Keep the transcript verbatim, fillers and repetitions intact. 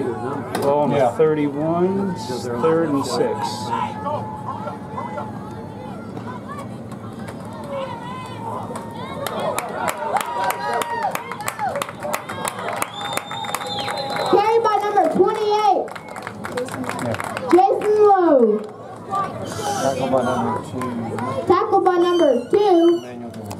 Ball on Yeah. the thirty-one, third and six. Carried by number twenty-eight, Yeah. Jason Lowe. Tackle by number two. Tackled by number two,